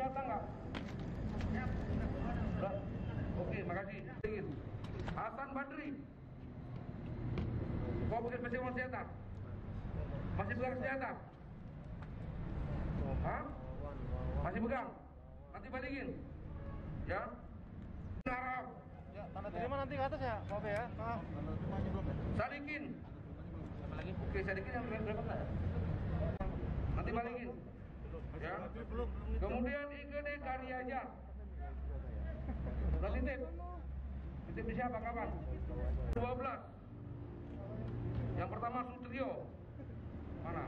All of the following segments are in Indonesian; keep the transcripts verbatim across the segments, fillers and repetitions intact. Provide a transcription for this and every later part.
datang nggak? Udah. Oke, makasih. Hasan Badri. Kau pakai pegangan senjata? Masih pegang senjata? Hah? Masih pegang? Nanti balikin. Ya? Harap. Ya, tanda terima nanti ke atas ya, Pak ya. Pak. Tanda terimanya belum ya? Sadikin. Apa lagi? Oke, Sadikin yang berapa enggak? Nanti balikin. Ya. Kemudian I G D Karyaja. Udah titip. Titip di siapa kapan? dua belas. Yang pertama Sutrio. Mana?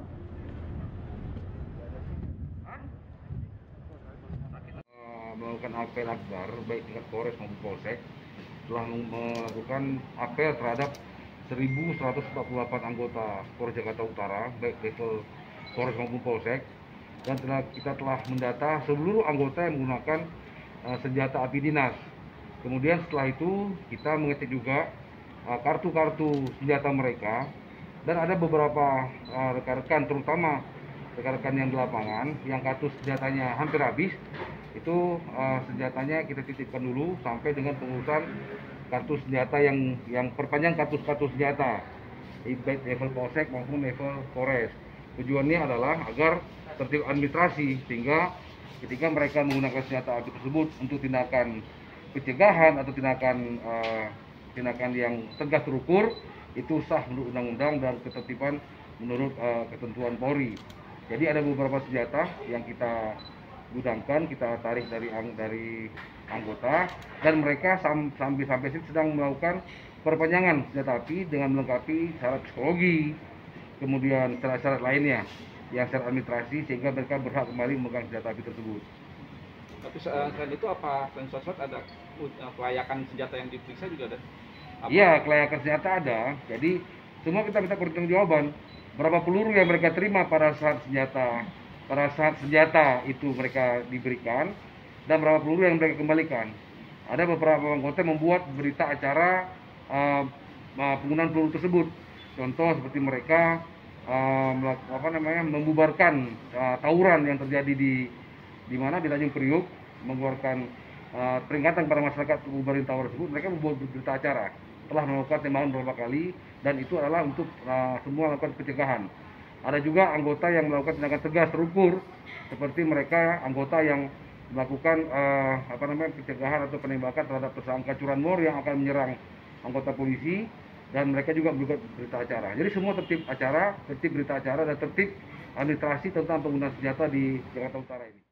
Hah? Melakukan apel akbar baik tingkat Polres maupun Polsek telah melakukan apel terhadap seribu seratus empat puluh delapan anggota Polres Jakarta Utara baik level Polres maupun Polsek, dan telah, kita telah mendata seluruh anggota yang menggunakan uh, senjata api dinas. Kemudian setelah itu kita mengecek juga kartu-kartu uh, senjata mereka, dan ada beberapa rekan-rekan uh, terutama rekan-rekan yang di lapangan yang kartu senjatanya hampir habis. Itu uh, senjatanya kita titipkan dulu sampai dengan pengurusan kartu senjata yang yang perpanjang kartu-kartu senjata baik level Polsek maupun level Polres. Tujuannya adalah agar tertib administrasi, sehingga ketika mereka menggunakan senjata api tersebut untuk tindakan pencegahan atau tindakan uh, tindakan yang tegas terukur, itu sah menurut undang-undang dan ketertiban menurut uh, ketentuan Polri. Jadi ada beberapa senjata yang kita gudangkan, kita tarik dari dari anggota, dan mereka sam, sampai sampai sini sedang melakukan perpanjangan senjata api dengan melengkapi syarat psikologi, kemudian syarat-syarat lainnya yang syarat administrasi, sehingga mereka berhak kembali memegang senjata api tersebut. Tapi selain itu apa selain sosmed ada kelayakan senjata yang diperiksa juga ada? Iya, kelayakan senjata ada. Jadi semua kita minta pertanggungjawaban. Berapa peluru yang mereka terima pada saat senjata pada saat senjata itu mereka diberikan, dan berapa peluru yang mereka kembalikan. Ada beberapa anggota membuat berita acara uh, penggunaan peluru tersebut. Contoh seperti mereka uh, apa namanya membubarkan uh, tawuran yang terjadi di di mana di Tanjung Priuk, mengeluarkan uh, peringatan kepada masyarakat membubarin tawuran tersebut. Mereka membuat berita acara, telah melakukan tembakan beberapa kali, dan itu adalah untuk uh, semua melakukan pencegahan. Ada juga anggota yang melakukan tindakan tegas terukur, seperti mereka anggota yang melakukan uh, apa namanya pencegahan atau penembakan terhadap tersangka curanmor yang akan menyerang anggota polisi, dan mereka juga membuat berita acara. Jadi semua tertib acara, tertib berita acara, dan tertib administrasi tentang penggunaan senjata di Jakarta Utara ini.